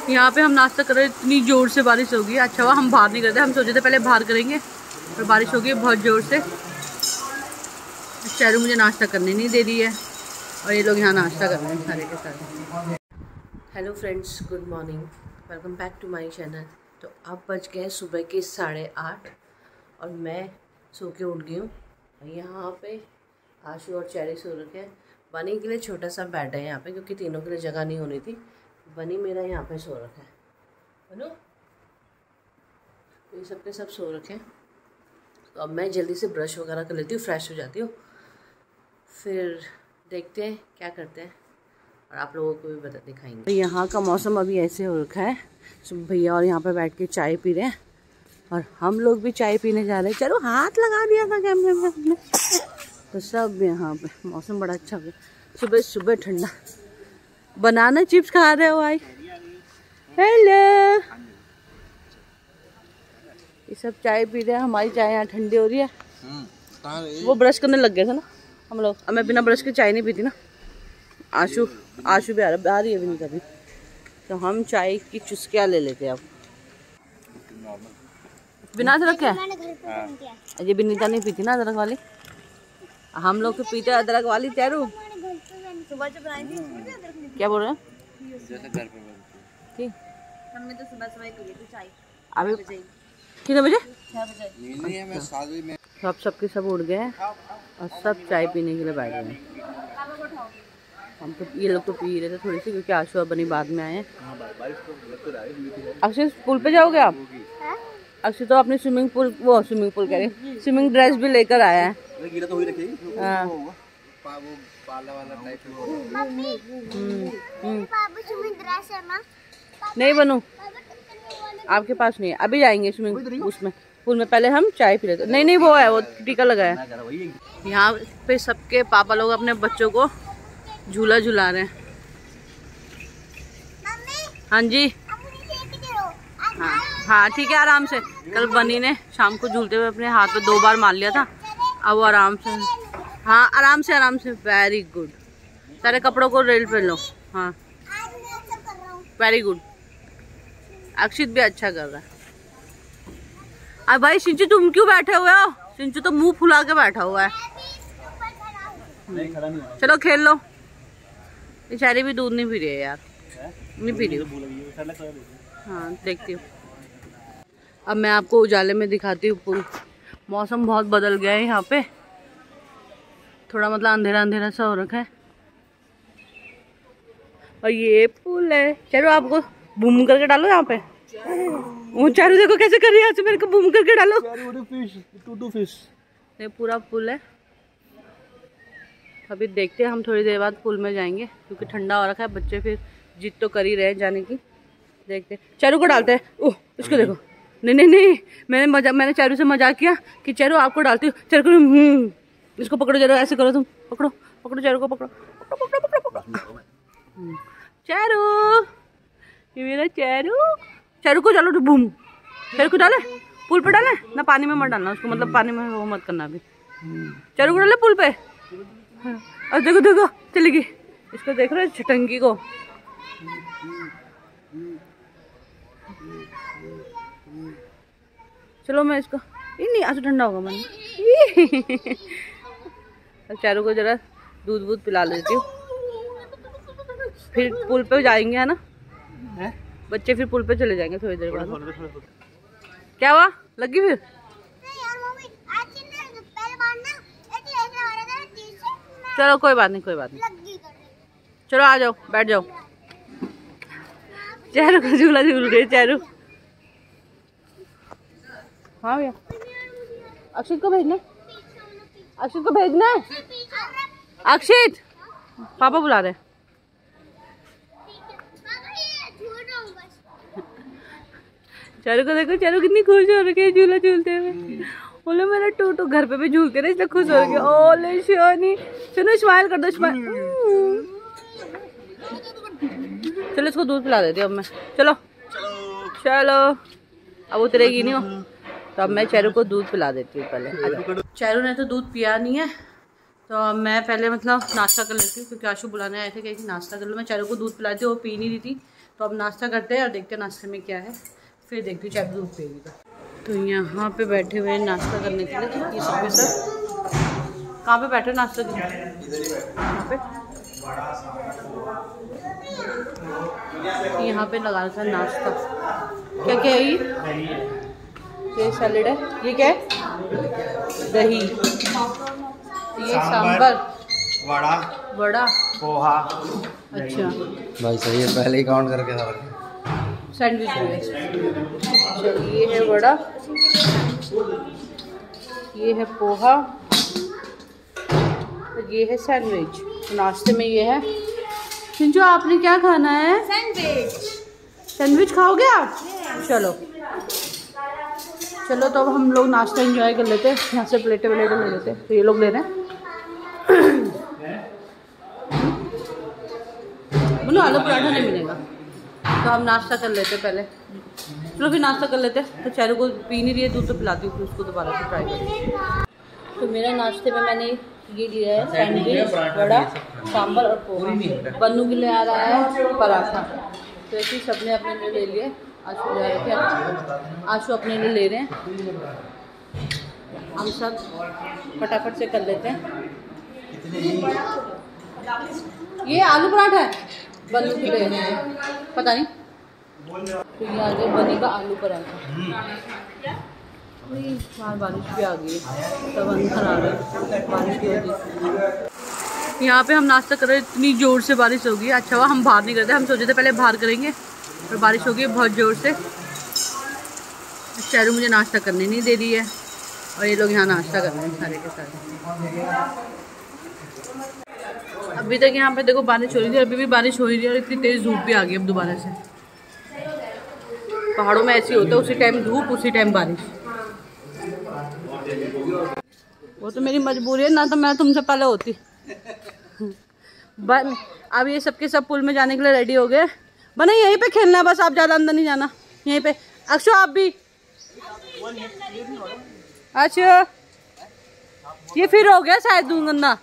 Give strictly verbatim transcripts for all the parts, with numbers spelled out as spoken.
यहाँ पे हम नाश्ता कर रहे हैं, इतनी ज़ोर से बारिश होगी। अच्छा हुआ हम बाहर नहीं करते, हम सोचे थे पहले बाहर करेंगे और बारिश होगी बहुत ज़ोर से। चैरू मुझे नाश्ता करने नहीं दे रही है और ये लोग यहाँ नाश्ता कर रहे हैं सारे के सारे। Hello friends, good morning, welcome back to my channel. तो अब बज गए सुबह के साढ़े आठ और मैं सो के उठ गई हूँ। यहाँ पे आशु और चैरी सो रखे हैं। बनी के लिए छोटा सा बेड है यहाँ पे, क्योंकि तीनों के लिए जगह नहीं होनी थी। बनी मेरा यहाँ पे सो रखा है। बनो तो ये सबके सब सो रखे हैं। तो अब मैं जल्दी से ब्रश वगैरह कर लेती हूँ, फ्रेश हो जाती हूँ, फिर देखते हैं क्या करते हैं और आप लोगों को भी बता दिखाएंगे। यहाँ का मौसम अभी ऐसे हो रखा है, सब भैया और यहाँ पे बैठ के चाय पी रहे हैं और हम लोग भी चाय पीने जा रहे हैं। चलो हाथ लगा दिया था कैमरे में हमने, तो सब यहाँ पे मौसम बड़ा अच्छा हो गया। सुबह सुबह ठंडा बनाना चिप्स खा रहे हो भाई। हेलो, ये सब चाय पी रहे हैं। हमारी चाय यहाँ ठंडी हो रही है। वो ब्रश करने लग गए थे ना हम लोग। अब मैं बिना ब्रश के चाय नहीं पीती ना। आशु आशु भी आ रहा आ रही है भी नहीं कभी, तो हम चाय की चुस्कियाँ ले लेते हैं अब। बिना अदरक क्या अजय बिनीता नहीं पीती ना अदरक वाली, हम लोग तो पीते अदरक वाली। चैरू सुबह जो बनाई थी क्या बोल रहे हैं? जैसे घर पे बनती है। हमने तो सुबह सुबह पी ली थी चाय। अभी कितने बजे? छह बजे। तो अब सबके सब उठ गए और सब चाय पीने के लिए बैठ गए। हम तो ये लोग तो पी रहे थे थोड़ी सी, क्योंकि आशु और बनी बाद में आए हैं। अक्षय पुल पे जाओगे आप? अक्षय तो अपनी स्विमिंग पूल वो स्विमिंग पूल कह रहे स्विमिंग ड्रेस भी लेकर आया है। नहीं बनू आपके पास नहीं है, अभी जाएंगे स्विमिंग उसमें पूल में। पहले हम चाय पी लेते। नहीं नहीं वो है, वो टीका लगा है। यहाँ पे सबके पापा लोग अपने बच्चों को झूला झूला रहे हैं। हाँ जी, हाँ हाँ ठीक है, आराम से। कल बनी ने शाम को झूलते हुए अपने हाथ पे दो बार मार लिया था, अब वो आराम से। हाँ आराम से आराम से, वेरी गुड। सारे कपड़ों को रेल पे लो। हाँ वेरी गुड। अक्षित भी अच्छा कर रहा है। अब भाई सिंचू तुम क्यों बैठे हुए हो? सिंचू तो मुंह फुला के बैठा हुआ है। चलो खेल लो। बेचारी भी दूध नहीं पी रही है यार, नहीं पी रही। हाँ देखती हूँ। अब मैं आपको उजाले में दिखाती हूँ पुल। मौसम बहुत बदल गया है यहाँ पे, थोड़ा मतलब अंधेरा अंधेरा सा हो रखा है। और ये पुल है। चलो आपको बूम करके डालो यहाँ पे। वो चारू देखो कैसे कर रही है, मेरे को बूम करके डालो। ये पूरा पुल है। अभी देखते हैं, हम थोड़ी देर बाद पुल में जाएंगे क्योंकि ठंडा हो रखा है। बच्चे फिर जिद तो कर ही रहे हैं जाने की। देखते हैं। चारू को डालते हैं। ओह इसको देखो। नहीं नहीं नहीं, मैंने मजा मैंने चारू से मजाक किया कि चारू आपको डालती हूँ। चारू को इसको पकड़ो, जरा ऐसे करो तुम। पकड़ो पकड़ो चारू को, पकड़ो पकड़ो पकड़ो पकड़ो पकड़ो। चारू, ये मेरा चारू। चारू को चलो बूम। चारू को डाले पुल पे, डाले ना पानी में मत डालना उसको, मतलब पानी में वो मत करना अभी। चारू को डाले पुल पे। और देखो देखो चली गई। इसको देख रहे छटंगी को। चलो मैं इसको ये नहीं आज ठंडा होगा मन। चारू को जरा दूध वूध पिला लेती हूँ, फिर पुल पे जाएंगे है ना है? बच्चे फिर पुल पे चले जाएंगे थोड़ी देर बाद। क्या हुआ लगी फिर? चलो कोई बात नहीं कोई बात नहीं। चलो आ जाओ बैठ जाओ। चारू का झूला झूल रही चारू। हाँ भैया अक्षित को भेजना, अक्षित को भेजना है। अक्षित पापा बुला रहे। चारू को देखो, चारू कितनी खुश हो रही है झूला झूलते हुए। बोले मेरा टूटू घर पे भी झूलते रहे इसलिए खुश हो रही है। ओले शोनी सुनो, स्माइल कर दो स्माइल। चलो इसको दूध पिला देती हूँ अब मैं। चलो चलो अब उतरेगी नहीं वो, तो अब मैं चारू को दूध पिला देती हूँ पहले। चारू ने तो दूध पिया नहीं है, तो मैं पहले मतलब नाश्ता कर लेती हूँ क्योंकि आशु बुलाने आए थे कि नाश्ता कर लो। मैं चारू को दूध पिलाती हूँ, वो पी नहीं रही थी तो अब नाश्ता करते हैं और देखते हैं नाश्ते में क्या है, फिर देखते हैं चाय दूध पिएगी। तो यहाँ पे बैठे हुए हैं नाश्ता करने के लिए, ये सब सब कहाँ पे बैठे नाश्ता के यहाँ पे यहाँ पे लगा रखा है नाश्ता। क्या क्या है ये? ये सैलेड है, ये क्या है? दही, ये सांभर, वड़ा वड़ा पोहा। अच्छा भाई सही है, पहले ही काउंट करके था। सैंडविच है। चलो ये है वड़ा, ये है पोहा, ये है सैंडविच। नाश्ते में ये है। चिंचू आपने क्या खाना है? सैंडविच। सैंडविच खाओगे आप? चलो चलो तो अब हम लोग नाश्ता एंजॉय कर लेते हैं। यहाँ से प्लेटें वलेटें ले लेते हैं। तो ये लोग ले रहे हैं। बोलो आलू पराठा नहीं मिलेगा, तो हम नाश्ता कर लेते हैं पहले। चलो फिर नाश्ता कर लेते हैं। तो चारू को पी नहीं रही है दूध, तो पिलाती हूँ, फिर उसको दोबारा से ट्राई करते। तो मेरा नाश्ते में मैंने ये लिया है सैंडविच, वड़ा, सांभर और पोहा। बन्नू के लिए आ रहा है पराठा। तो ऐसे ही सबने अपने लिए ले लिए। आशु जा रहे थे, आशु अपने लिए ले रहे हैं। हम सब फटाफट से कर लेते हैं। ये आलू पराठा है बन्नू के लिए, पता नहीं। तो ये आ गया बनी का आलू पराठा। बाहर बारिश भी आ गई है, सब अंदर आ रहे बारिश की वजह से। यहाँ पे हम नाश्ता कर रहे हैं, इतनी ज़ोर से बारिश हो गई। अच्छा हुआ हम बाहर नहीं करते, हम सोचे थे पहले बाहर करेंगे, और बारिश हो गई बहुत ज़ोर से। चारू मुझे नाश्ता करने नहीं दे रही है, और ये लोग यहाँ नाश्ता कर रहे हैं सारे के सारे। अभी तक यहाँ पे देखो बारिश हो रही थी, अभी भी बारिश हो रही है, और इतनी तेज़ धूप भी आ गई अब दोबारा से। पहाड़ों में ऐसे होता है, उसी टाइम धूप उसी टाइम बारिश। वो तो मेरी मजबूरी है ना, तो मैं तुमसे पहले होती। बन अब ये सबके सब पुल में जाने के लिए रेडी हो गए। बना यहीं पे खेलना है बस, आप ज़्यादा अंदर नहीं जाना, यहीं पे। अक्षु आप भी। अच्छा ये फिर हो गया शायद दूध गंदा।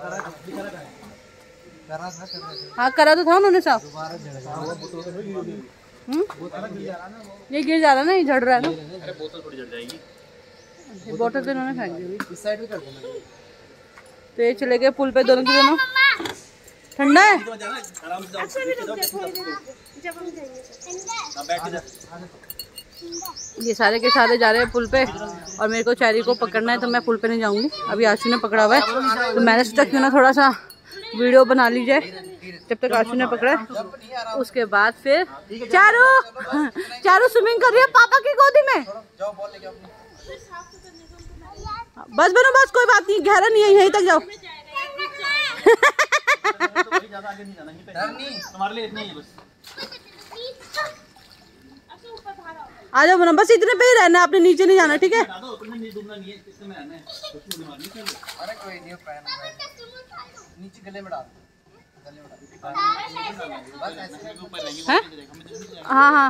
हाँ करा तो था उन्होंने साफ। ये गिर जा रहा है ना, ये झड़ रहा है ना। बोतल तो इन्होंने फेंक दी। तो ये चले गए पुल पे दोनों के दोनों। ठंडा है। ये सारे के सारे जा रहे हैं पुल पे, और मेरे को चैरी को पकड़ना है, तो मैं पुल पे नहीं जाऊंगी। अभी आशु ने पकड़ा हुआ है, तो मैंने सोचा क्यों ना थोड़ा सा वीडियो बना ली जाए जब तक आशु ने पकड़ा है। उसके बाद फिर चारू चारू स्विमिंग कर रही है पापा की गोदी में। बस बनो बस, कोई बात नहीं, गहरा नहीं है, यहीं तक जाओ। आ जाओ बनो, बस इतने पे ही रहना, आपने नीचे नहीं जाना, ठीक है? हाँ हाँ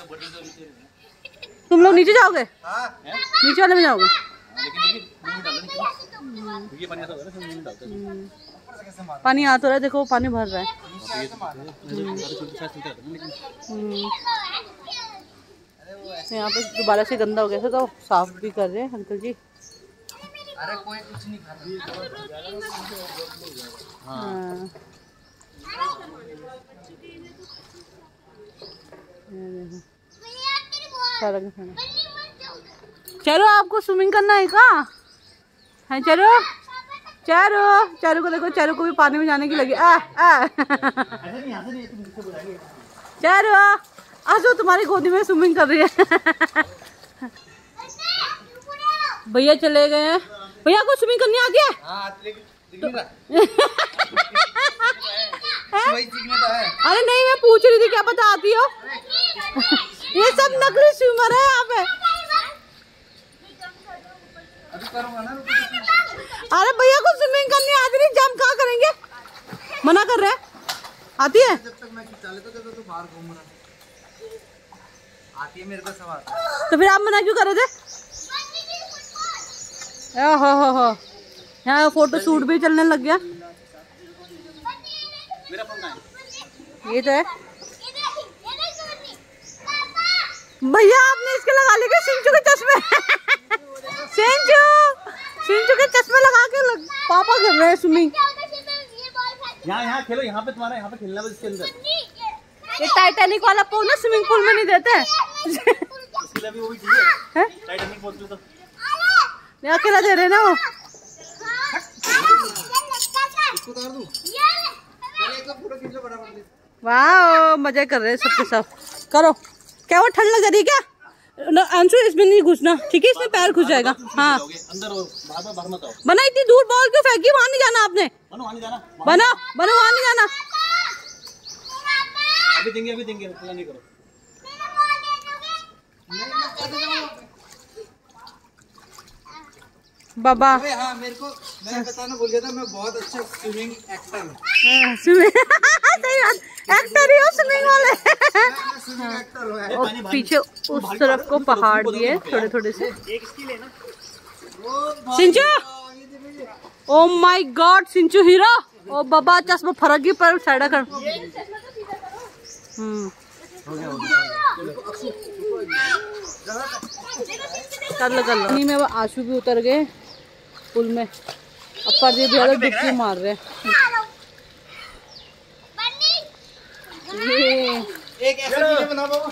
तुम लोग नीचे जाओगे? नीचे वाले में जाओगे? पानी आ तो रहा है, देखो पानी भर रहा है। यहाँ पे दोबारा से गंदा हो गया था, तो साफ भी कर रहे हैं अंकल जी। अरे कोई कुछ नहीं खा हाँ। चलो आपको स्विमिंग करना है का? है चलो चारू, चारू को देखो, चारू को भी पानी में जाने की लगी। आ आ चारू आजो तुम्हारी गोदी में स्विमिंग कर रही है। भैया चले गए हैं। भैया को स्विमिंग करनी आ गया? अरे नहीं मैं पूछ रही थी, क्या पता आती हो। ये सब नकली स्विमर है यहाँ पे। अरे भैया को स्विमिंग करनी आती नहीं, जंप कहाँ करेंगे? मना कर रहे हैं। आती है? जब तक मैं खिंचा लेता जब तक तो बाहर घूम रहा आती है मेरे पास सवाल। तो फिर आप मना क्यों कर रहे थे? हो हो हो यहाँ फोटो शूट भी चलने लग गया। ये तो है। भैया आपने इसके लगा लिए सिंचू के चश्मे। सिंचू सिंचू के चश्मे लगा के लग... पापा कर रहे हैं स्विमिंग। यहाँ यहाँ खेलो, यहाँ पे तुम्हारा यहाँ पे खेलना है इसके अंदर। ये टाइटैनिक वाला पूल ना स्विमिंग पूल में नहीं देते हैं। इसके लिए भी वो भी चाहिए टाइटैनिक पूल तो नहीं अकेला दे रहे ना वो। वाह मजे कर रहे हैं सबके सब। करो क्या वो ठंड लग रही क्या? अंशु इसमें नहीं घुसना, ठीक है? इसमें पैर घुस जाएगा। हाँ अंदर बाहर मत आओ। बना इतनी दूर बॉल क्यों फेंकी? वहाँ नहीं जाना आपने। बनो वहाँ नहीं जाना। बनो बनो वहाँ नहीं जाना। अभी देंगे अभी देंगे, नहीं करो। बाबा हाँ मेरे को मैं बताना भूल गया था, मैं बहुत अच्छा स्विमिंग एक्टर हूँ। स्विमिंग सही बात, एक्टर ही हो स्विमिंग वाले। स्विमिंग एक्टर हूँ। और पीछे उस तरफ को पहाड़ भी है थोड़े थोड़े से। Sinchu oh my god Sinchu hero. ओ बाबा चश्मा फरक गई पर साइड कर। हम्म कर लो कर लो। नहीं में वो आंसू भी उतर गए पुल में। अब परदे भी अलग डुबकी मार रहे हैं। ये एक ऐसा वीडियो बना बाबा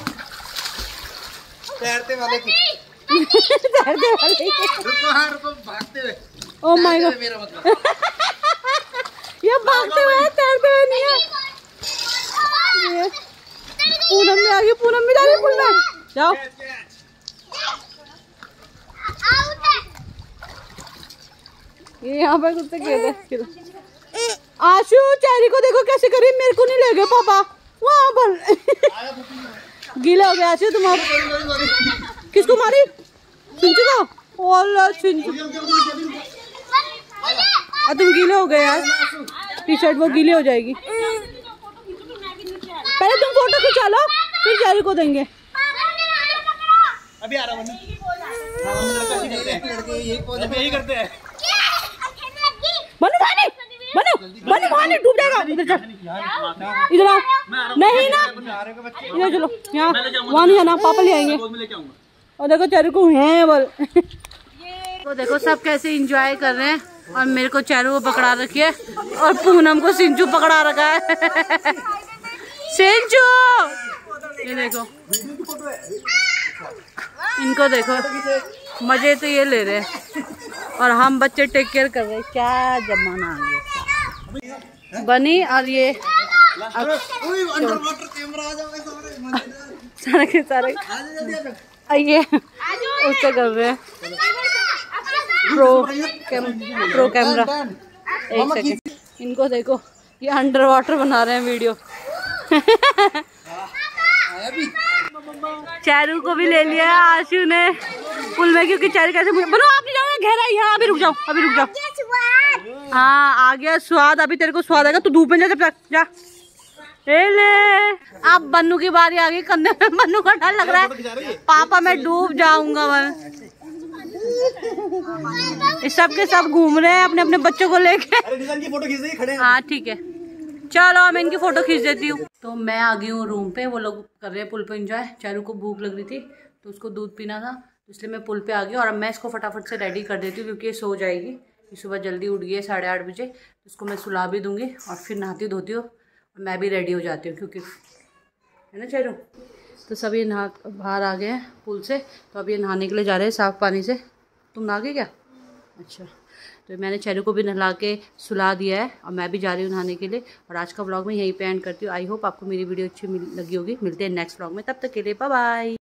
तैरते वाले की। तैरते वाले रुको हाँ रुको भागते हुए। ओ माय गॉड मेरा मतलब ये भागते हुए तैरते हुए नहीं है। ये पूनम में आ गई, पूनम में जा रही पुल में। जाओ ये यहाँ पर कुत्ते खेल रहे। आशु चेरी को देखो कैसे करी, मेरे को नहीं ले गए पापा वहाँ पर। गीला हो गया आशु तुम। आप किसको मारी? सिंचू को। ओला सिंचू तुम गीले हो गए यार, टी शर्ट वो गीली हो जाएगी। पहले तुम फोटो खिंचा लो फिर चेरी को देंगे। अभी आ रहा हूँ। यही करते हैं। बनो पानी बनो बनो पानी डूब जाएगा। इधर चल इधर आओ। नहीं ना इधर चलो, यहाँ वहाँ नहीं जाना, पापा ले आएंगे। और देखो चेरू को है बोल। तो देखो सब कैसे एंजॉय कर रहे हैं और मेरे को चेरू को पकड़ा रखी है और पूनम को सिंचू पकड़ा रखा है। सिंचू ये देखो इनको देखो मजे तो ये ले रहे हैं और हम बच्चे टेक केयर कर रहे हैं। क्या जमाना आ गया बनी। और ये सारे के सारे ये उससे कर रहे हैं प्रो कैम प्रो कैमरा। एक सेकंड इनको देखो ये अंडर वाटर बना रहे हैं वीडियो। चेरू को भी ले लिया आशु ने पुल में, क्योंकि चेरू कैसे बनो आप नहीं जाओ गहरा यहाँ। अभी रुक जाओ अभी रुक जाओ। हाँ आ गया स्वाद, अभी तेरे को स्वाद आएगा। तू धूप में जा जब तक जा। ए ले अब बन्नू की बारी आ गई, कंधे में बन्नू का डर लग रहा है। पापा मैं डूब जाऊंगा। मैं इस सब के सब घूम रहे हैं अपने अपने बच्चों को लेके। हाँ ठीक है चलो मैं इनकी फोटो खींच देती हूँ। तो मैं आ गई हूँ रूम पे, वो लोग कर रहे हैं पुल पे एंजॉय। चारू को भूख लग रही थी तो उसको दूध पीना था, इसलिए मैं पुल पे आ गई और अब मैं इसको फटाफट से रेडी कर देती हूँ क्योंकि ये सो जाएगी। ये सुबह जल्दी उठ गई है साढ़े आठ बजे, तो इसको मैं सुला भी दूँगी और फिर नहाती धोती हूँ और मैं भी रेडी हो जाती हूँ क्योंकि है ना चारू। तो सब ये नहा बाहर आ गए हैं पुल से, तो अब ये नहाने के लिए जा रहे हैं साफ़ पानी से। तुम नहा गए क्या? अच्छा तो मैंने चेरू को भी नहला के सुला दिया है और मैं भी जा रही हूँ नहाने के लिए। और आज का व्लॉग मैं यहीं पे एंड करती हूँ। आई होप आपको मेरी वीडियो अच्छी लगी होगी। मिलते हैं नेक्स्ट व्लॉग में, तब तक के लिए बाय बाय।